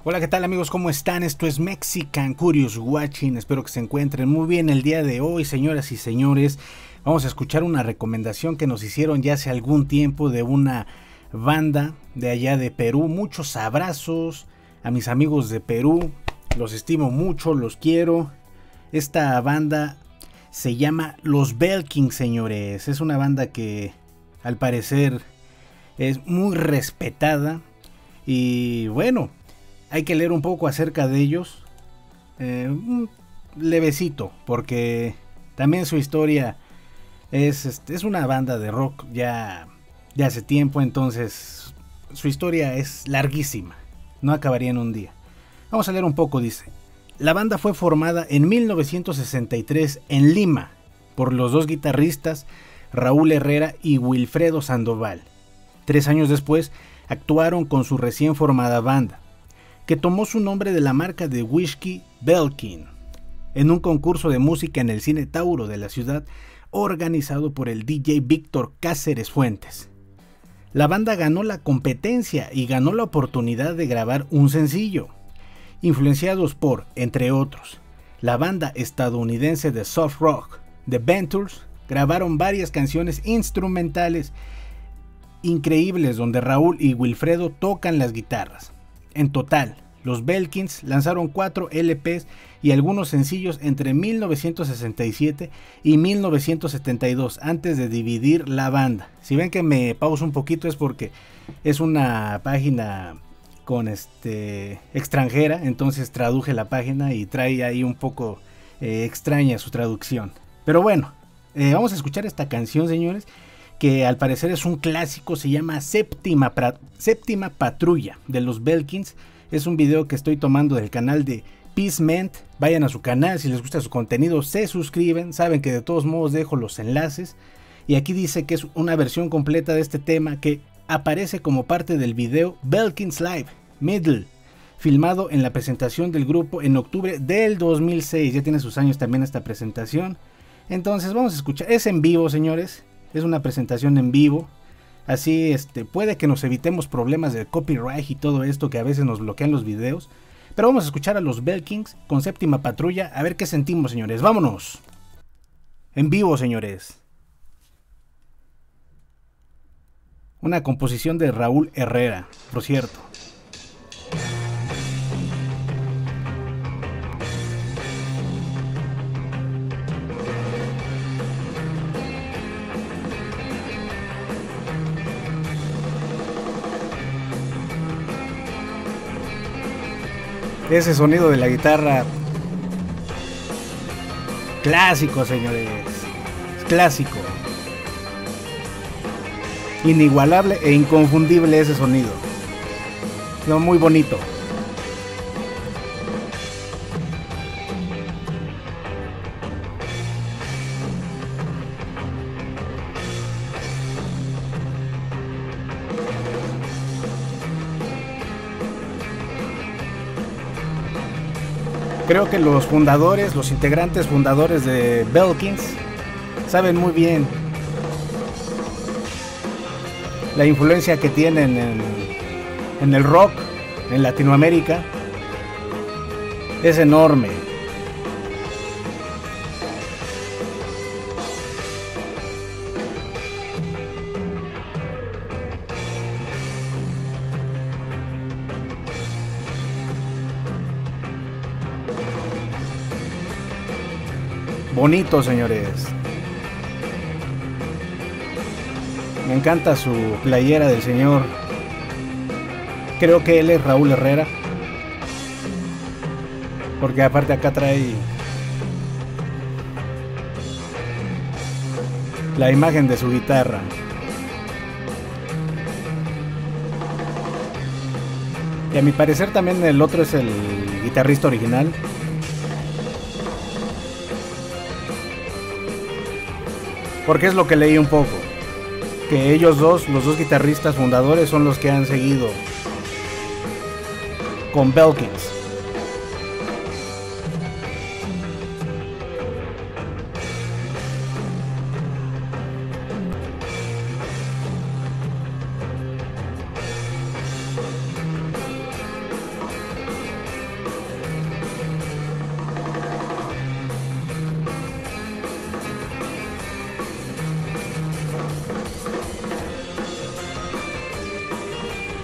Hola, ¿qué tal amigos? ¿Cómo están? Esto es Mexican Curious Watching. Espero que se encuentren muy bien el día de hoy, señoras y señores. Vamos a escuchar una recomendación que nos hicieron ya hace algún tiempo de una banda de allá de Perú. Muchos abrazos a mis amigos de Perú. Los estimo mucho, los quiero. Esta banda se llama Los Belkins, señores. Es una banda que al parecer es muy respetada. Y bueno, hay que leer un poco acerca de ellos, un levecito, porque también su historia es una banda de rock ya de hace tiempo, entonces su historia es larguísima, no acabaría en un día. Vamos a leer un poco, dice. La banda fue formada en 1963 en Lima por los dos guitarristas Raúl Herrera y Wilfredo Sandoval. 3 años después actuaron con su recién formada banda, que tomó su nombre de la marca de whisky Belkin, en un concurso de música en el Cine Tauro de la ciudad, organizado por el DJ Víctor Cáceres Fuentes. La banda ganó la competencia y ganó la oportunidad de grabar un sencillo, influenciados por, entre otros, la banda estadounidense de soft rock, The Ventures. Grabaron varias canciones instrumentales increíbles donde Raúl y Wilfredo tocan las guitarras. En total, los Belkins lanzaron 4 LPs y algunos sencillos entre 1967 y 1972 antes de dividir la banda. Si ven que me pauso un poquito es porque es una página con extranjera, entonces traduje la página y trae ahí un poco extraña su traducción. Pero bueno, vamos a escuchar esta canción, señores, que al parecer es un clásico. Se llama Séptima Patrulla de los Belkins. Es un video que estoy tomando del canal de Peacement. Vayan a su canal, si les gusta su contenido se suscriben, saben que de todos modos dejo los enlaces. Y aquí dice que es una versión completa de este tema que aparece como parte del video Belkins Live Middle, filmado en la presentación del grupo en octubre del 2006. Ya tiene sus años también esta presentación. Entonces vamos a escuchar, es en vivo, señores. Es una presentación en vivo, así puede que nos evitemos problemas de copyright y todo esto que a veces nos bloquean los videos. Pero vamos a escuchar a los Belkins con Séptima Patrulla, a ver qué sentimos, señores. ¡Vámonos! En vivo, señores. Una composición de Raúl Herrera, por cierto. Ese sonido de la guitarra clásico, señores, clásico, inigualable e inconfundible ese sonido, no, muy bonito. Creo que los fundadores, los integrantes fundadores de Belkins saben muy bien la influencia que tienen en el rock en Latinoamérica. Es enorme. Bonito, señores. Me encanta su playera del señor. Creo que él es Raúl Herrera, porque aparte acá trae la imagen de su guitarra. Y a mi parecer también el otro es el guitarrista original. Porque es lo que leí un poco, que ellos dos, los dos guitarristas fundadores, son los que han seguido con Belkins.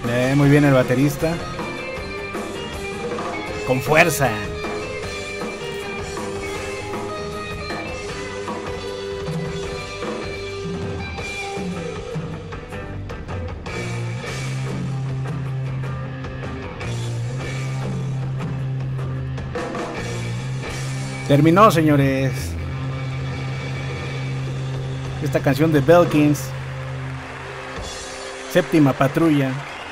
Muy bien el baterista. Con fuerza. Terminó, señores. Esta canción de Belkins. Séptima Patrulla.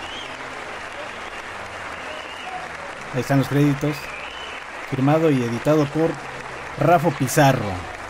Ahí están los créditos. Firmado y editado por Rafo Pizarro.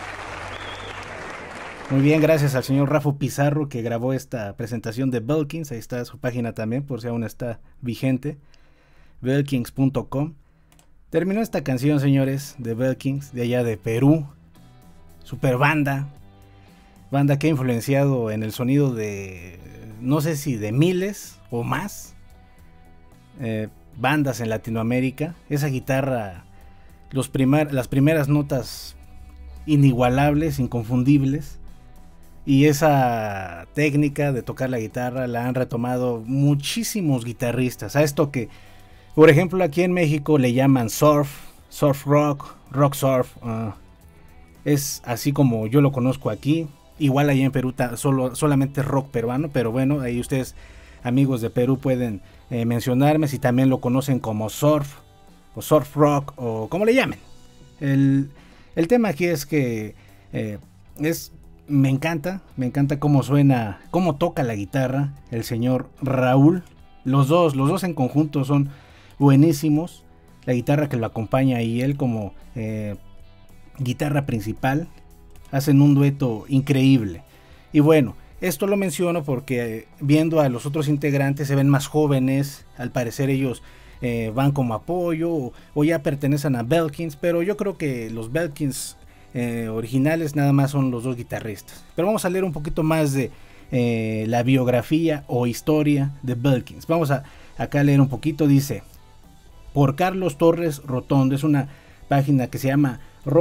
Muy bien, gracias al señor Rafo Pizarro que grabó esta presentación de Belkins. Ahí está su página también, por si aún está vigente. Belkins.com. Terminó esta canción, señores, de Belkins, de allá de Perú. Super banda. Banda que ha influenciado en el sonido de, no sé si de miles o más bandas en Latinoamérica. Esa guitarra, las primeras notas inigualables, inconfundibles. Y esa técnica de tocar la guitarra la han retomado muchísimos guitarristas. A esto que, por ejemplo, aquí en México le llaman surf rock, rock surf. Es así como yo lo conozco aquí. Igual allá en Perú solamente rock peruano, pero bueno, ahí ustedes, amigos de Perú, pueden mencionarme si también lo conocen como surf o surf rock o como le llamen. El tema aquí es que me encanta cómo suena, cómo toca la guitarra el señor Raúl. Los dos en conjunto son buenísimos. La guitarra que lo acompaña y él como guitarra principal hacen un dueto increíble. Y bueno, esto lo menciono porque viendo a los otros integrantes se ven más jóvenes. Al parecer ellos van como apoyo o ya pertenecen a Belkins, pero yo creo que los Belkins originales nada más son los dos guitarristas. Pero vamos a leer un poquito más de la biografía o historia de Belkins. Vamos a acá leer un poquito. Dice: por Carlos Torres Rotondo. Es una página que se llama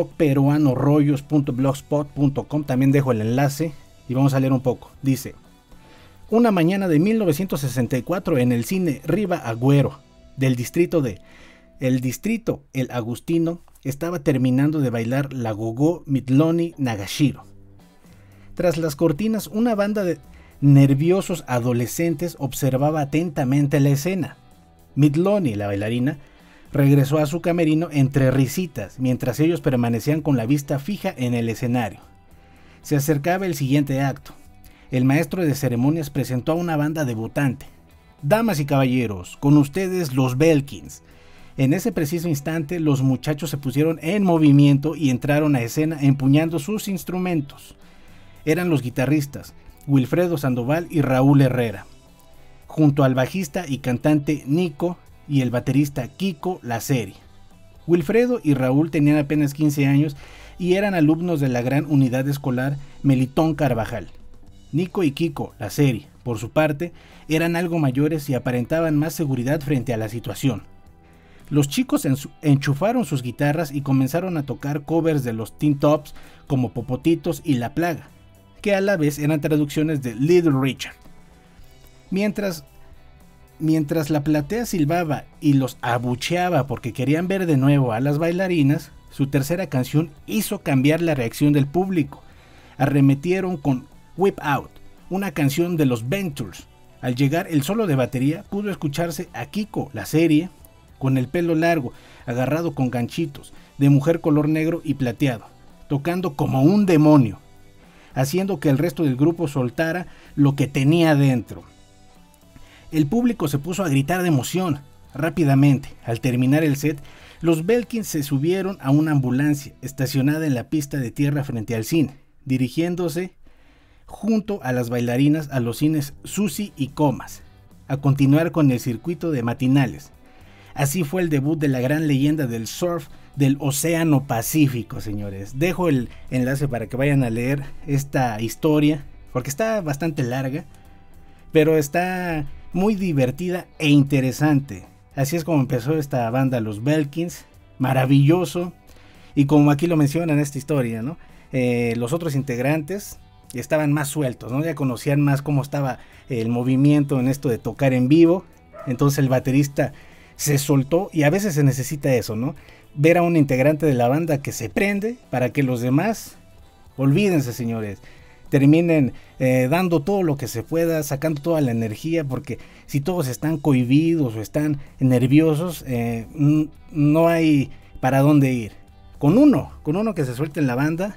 rockperuanorollos.blogspot.com. También dejo el enlace y vamos a leer un poco. Dice: una mañana de 1964 en el cine Riva Agüero del distrito El Agustino, estaba terminando de bailar la gogó Mitloni Nagashiro. Tras las cortinas, una banda de nerviosos adolescentes observaba atentamente la escena. Mitloni, la bailarina, regresó a su camerino entre risitas, mientras ellos permanecían con la vista fija en el escenario. Se acercaba el siguiente acto. El maestro de ceremonias presentó a una banda debutante. Damas y caballeros, con ustedes los Belkins. En ese preciso instante, los muchachos se pusieron en movimiento y entraron a escena empuñando sus instrumentos. Eran los guitarristas Wilfredo Sandoval y Raúl Herrera, junto al bajista y cantante Nico y el baterista Kiko Laserie. Wilfredo y Raúl tenían apenas 15 años y eran alumnos de la gran unidad escolar Melitón Carvajal. Nico y Kiko Laserie, por su parte, eran algo mayores y aparentaban más seguridad frente a la situación. Los chicos enchufaron sus guitarras y comenzaron a tocar covers de los Teen Tops como Popotitos y La Plaga, que a la vez eran traducciones de Little Richard. Mientras la platea silbaba y los abucheaba porque querían ver de nuevo a las bailarinas, su tercera canción hizo cambiar la reacción del público. Arremetieron con Whip Out, una canción de los Ventures. Al llegar el solo de batería, pudo escucharse a Kiko Laserie con el pelo largo, agarrado con ganchitos, de mujer color negro y plateado, tocando como un demonio, haciendo que el resto del grupo soltara lo que tenía dentro. El público se puso a gritar de emoción. Rápidamente, al terminar el set, los Belkins se subieron a una ambulancia estacionada en la pista de tierra frente al cine, dirigiéndose junto a las bailarinas a los cines Susi y Comas, a continuar con el circuito de matinales. Así fue el debut de la gran leyenda del surf del Océano Pacífico, señores. Dejo el enlace para que vayan a leer esta historia, porque está bastante larga, pero está muy divertida e interesante. Así es como empezó esta banda, los Belkins. Maravilloso. Y como aquí lo mencionan en esta historia, ¿no? Los otros integrantes estaban más sueltos, ¿no? Ya conocían más cómo estaba el movimiento en esto de tocar en vivo. Entonces el baterista se soltó y a veces se necesita eso, ¿no? Ver a un integrante de la banda que se prende para que los demás, olvídense señores, terminen dando todo lo que se pueda, sacando toda la energía, porque si todos están cohibidos o están nerviosos, no hay para dónde ir. Con uno que se suelte en la banda,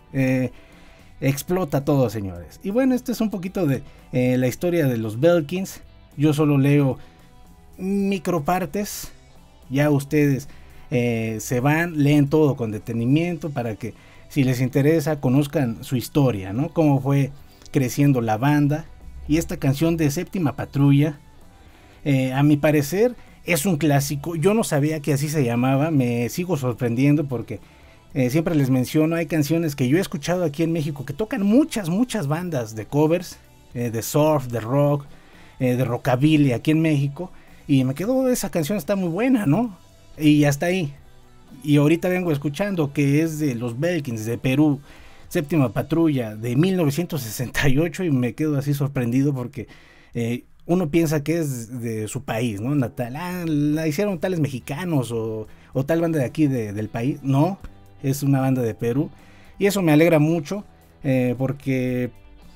explota todo señores. Y bueno, este es un poquito de la historia de los Belkins. Yo solo leo micropartes, ya ustedes se van, leen todo con detenimiento para que si les interesa conozcan su historia, ¿no? Cómo fue creciendo la banda. Y esta canción de Séptima Patrulla, a mi parecer es un clásico. Yo no sabía que así se llamaba, me sigo sorprendiendo porque siempre les menciono, hay canciones que yo he escuchado aquí en México que tocan muchas bandas de covers, de surf, de rock, de rockabilly aquí en México, y me quedó, esa canción está muy buena, ¿no? Y hasta ahí. Y ahorita vengo escuchando que es de los Belkins de Perú, Séptima Patrulla de 1968, y me quedo así sorprendido porque uno piensa que es de su país, ¿no? Natal, la hicieron tales mexicanos o tal banda de aquí del país. No, es una banda de Perú, y eso me alegra mucho porque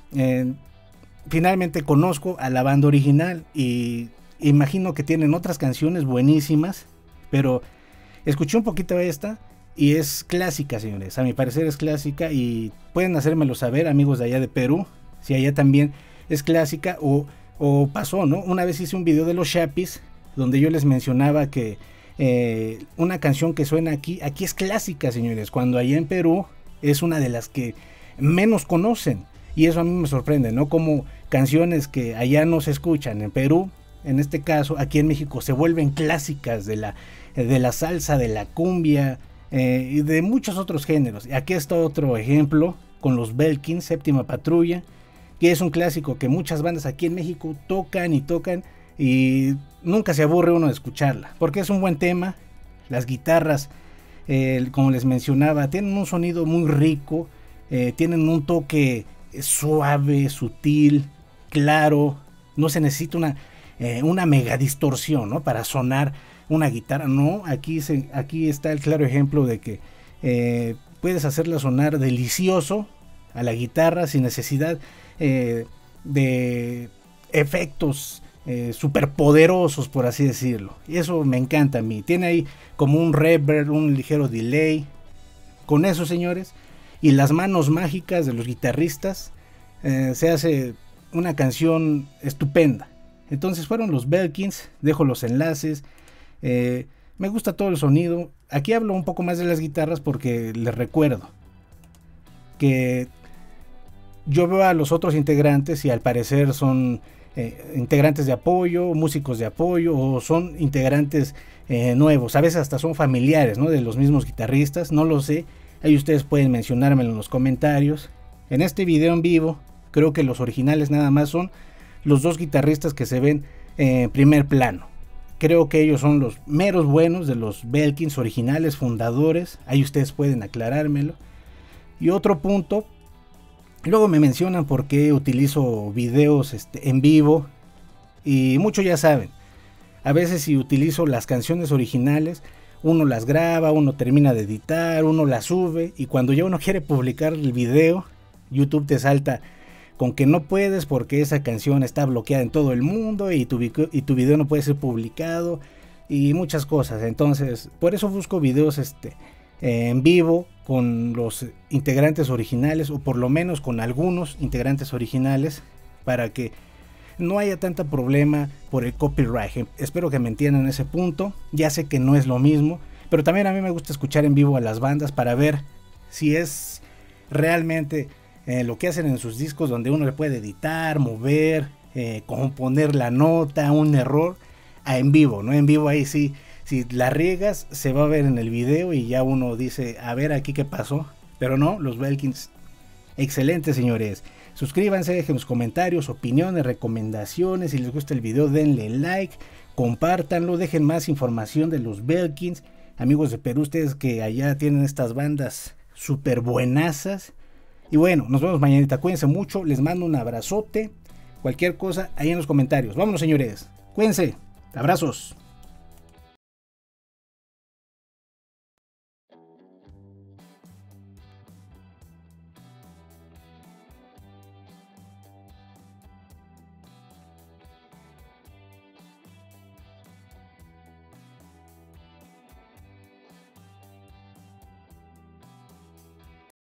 finalmente conozco a la banda original y imagino que tienen otras canciones buenísimas, pero escuché un poquito esta y es clásica, señores. A mi parecer es clásica y pueden hacérmelo saber, amigos de allá de Perú, si allá también es clásica o pasó, ¿no? Una vez hice un video de los Chapis donde yo les mencionaba que una canción que suena aquí es clásica, señores, cuando allá en Perú es una de las que menos conocen, y eso a mí me sorprende, ¿no? Como canciones que allá no se escuchan en Perú, en este caso aquí en México se vuelven clásicas de la salsa, de la cumbia y de muchos otros géneros. Aquí está otro ejemplo con los Belkins, Séptima Patrulla, que es un clásico que muchas bandas aquí en México tocan y nunca se aburre uno de escucharla, porque es un buen tema. Las guitarras, como les mencionaba, tienen un sonido muy rico, tienen un toque suave, sutil, claro. No se necesita una mega distorsión, ¿no? Para sonar una guitarra, no. Aquí está el claro ejemplo de que puedes hacerla sonar delicioso a la guitarra sin necesidad de efectos super poderosos, por así decirlo. Y eso me encanta a mí. Tiene ahí como un reverb, un ligero delay. Con eso, señores, y las manos mágicas de los guitarristas, se hace una canción estupenda. Entonces fueron los Belkins. Dejo los enlaces. Me gusta todo el sonido. Aquí hablo un poco más de las guitarras porque les recuerdo que yo veo a los otros integrantes y al parecer son integrantes de apoyo, músicos de apoyo, o son integrantes nuevos. A veces hasta son familiares, ¿no? De los mismos guitarristas, no lo sé. Ahí ustedes pueden mencionármelo en los comentarios. En este video en vivo creo que los originales nada más son los dos guitarristas que se ven en primer plano. Creo que ellos son los meros buenos de los Belkins originales, fundadores. Ahí ustedes pueden aclarármelo. Y otro punto, luego me mencionan por qué utilizo videos en vivo, y muchos ya saben, a veces si utilizo las canciones originales, uno las graba, uno termina de editar, uno las sube, y cuando ya uno quiere publicar el video, YouTube te salta con que no puedes porque esa canción está bloqueada en todo el mundo y tu video no puede ser publicado y muchas cosas. Entonces por eso busco videos en vivo con los integrantes originales, o por lo menos con algunos integrantes originales, para que no haya tanto problema por el copyright. Espero que me entiendan ese punto. Ya sé que no es lo mismo, pero también a mí me gusta escuchar en vivo a las bandas para ver si es realmente lo que hacen en sus discos, donde uno le puede editar, mover, componer la nota, un error, a en vivo, ¿no? En vivo ahí sí, si la riegas se va a ver en el video y ya uno dice, a ver aquí qué pasó. Pero no, los Belkins, excelentes, señores. Suscríbanse, dejen sus comentarios, opiniones, recomendaciones. Si les gusta el video denle like, compártanlo, dejen más información de los Belkins. Amigos de Perú, ustedes que allá tienen estas bandas súper buenazas. Y bueno, nos vemos mañanita, cuídense mucho, les mando un abrazote. Cualquier cosa ahí en los comentarios. Vámonos, señores, cuídense. Abrazos.